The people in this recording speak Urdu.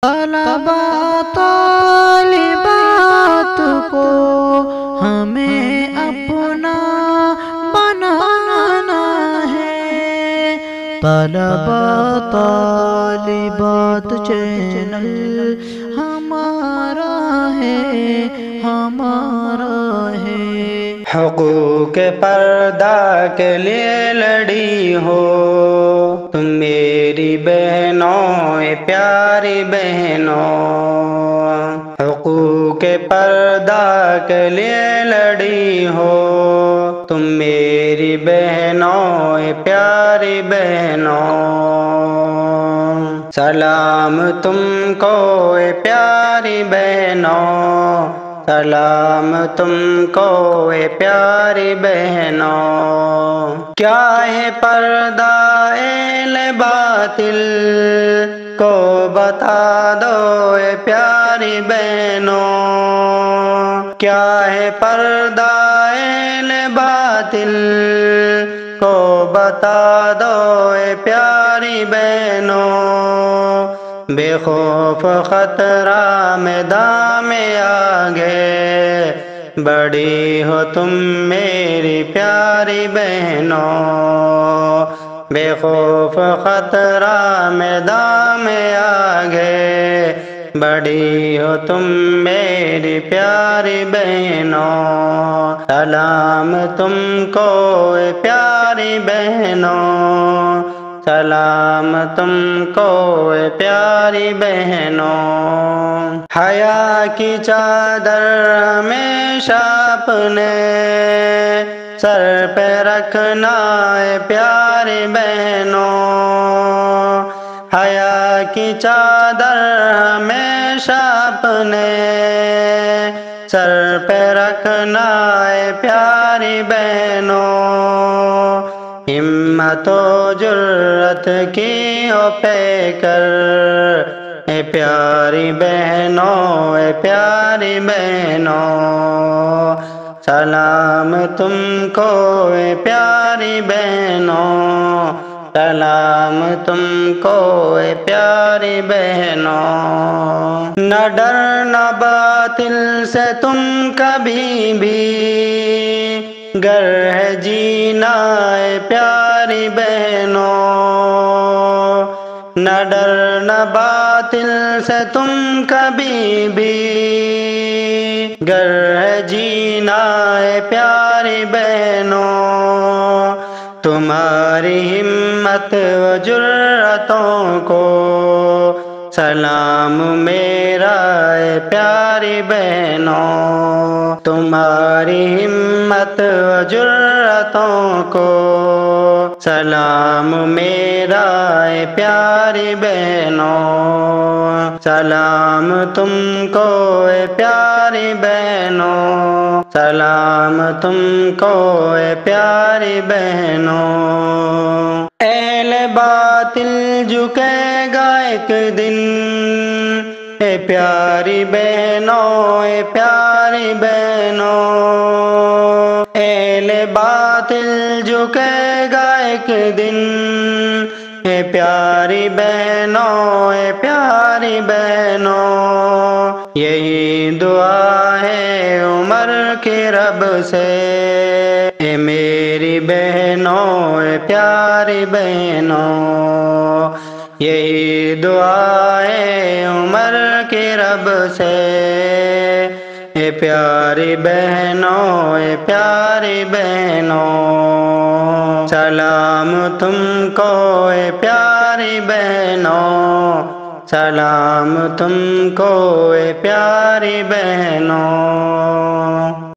طلبا طالبات کو ہمیں اپنا بنانا ہے۔ طلبا طالبات چینل ہمارا ہے، ہمارا ہے۔ حقوق پردہ کے لیے لڑی ہو تم میری بہنوں، پیاری بہنوں۔ حقوق پردہ کے لیے لڑی ہو تم میری بہنوں، پیاری بہنوں۔ سلام تم کو پیاری بہنوں، سلام تم کو پیاری بہنوں۔ کیا ہے پردہ اہل باطل کو بتا دو پیاری بہنوں۔ کیا ہے پردہ اہل باطل کو بتا دو پیاری بہنوں۔ بے خوف خطرہ میدان میں آگے بڑی ہو تم میری پیاری بہنوں۔ بے خوف خطرہ میدان میں آگے بڑی ہو تم میری پیاری بہنوں۔ سلام تم کو پیاری بہنوں، سلام تم کو پیاری بہنوں۔ حیا کی چادر ہمیشہ اپنے سر پہ رکھنا پیاری بہنوں۔ حیا کی چادر ہمیشہ اپنے سر پہ رکھنا پیاری بہنوں۔ ہمت و جرت کی ہو پیکر پیاری بہنوں، پیاری بہنوں۔ سلام تم کو پیاری بہنوں، سلام تم کو پیاری بہنوں۔ نہ ڈرنا باطل سے تم کبھی بھی، گر ہے جینا پیاری بہنوں۔ نہ ڈرنا باطل سے تم کبھی بھی، گر ہے جینا پیاری بہنوں۔ تمہاری ہمت و جرتوں کو سلام میرا پیاری بہنوں۔ تمہاری ہمت و جرتوں کو سلام میرا پیاری بہنوں۔ سلام تم کو پیاری بہنوں، سلام تم کو پیاری بہنوں۔ اہل باطل جھکے گا ایک دن پیاری بہنوں، پیاری بہنوں۔ اہل باطل جھکے گا ایک دن پیاری بہنوں، پیاری بہنوں۔ یہی دعا ہے عمر کے رب سے اے میری بہنوں، پیاری بہنوں۔ یہی دعا ہے عمر کے رب سے اے پیاری بہنوں، پیاری بہنوں۔ سلام تم کو پیاری بہنوں، سلام تم کو پیاری بہنوں۔